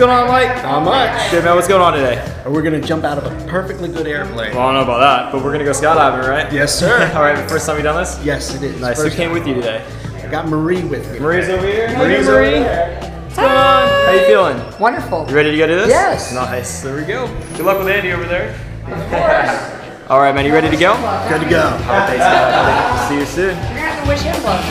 going on, Mike? Not much. Good, man, what's going on today? We're gonna jump out of a perfectly good airplane. Well, I don't know about that, but we're gonna go skydiving, right? Yes, sir. All right, first time you done this? Yes, it is. Nice. Who came with you today? I got Marie with me. Marie's over here. Marie's over Marie. there. What's going on? How you feeling? Wonderful. You ready to go do this? Yes. Nice. There we go. Good luck with Andy over there. All right, man. You ready to go? Good to go. All right, thanks, buddy. See you soon. We're gonna have to wish him luck.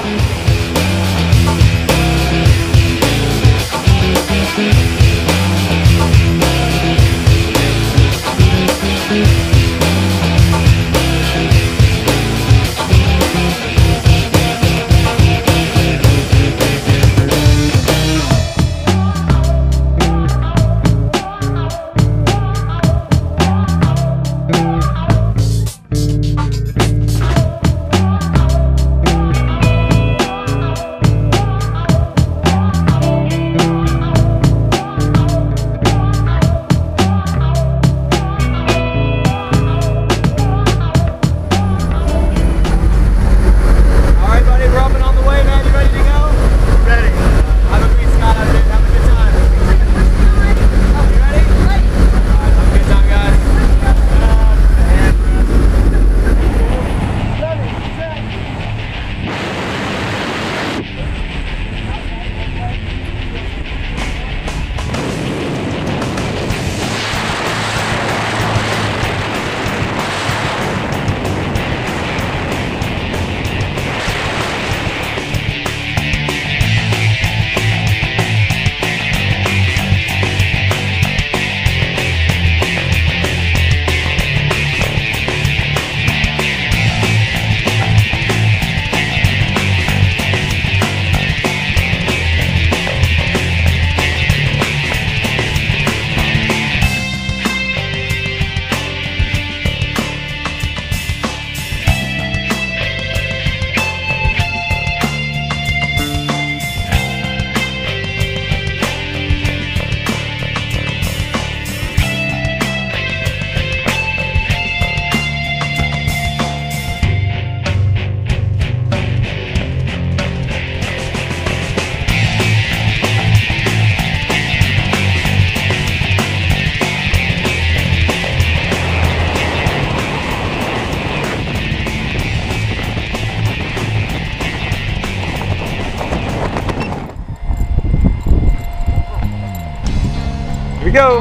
Here we go.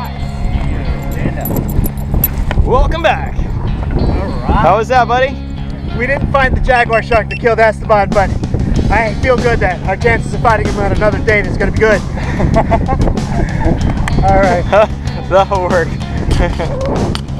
Welcome back. Alright. How was that, buddy? We didn't find the jaguar shark that killed Esteban, but I feel good that our chances of fighting him on another date is going to be good. Alright. That'll work.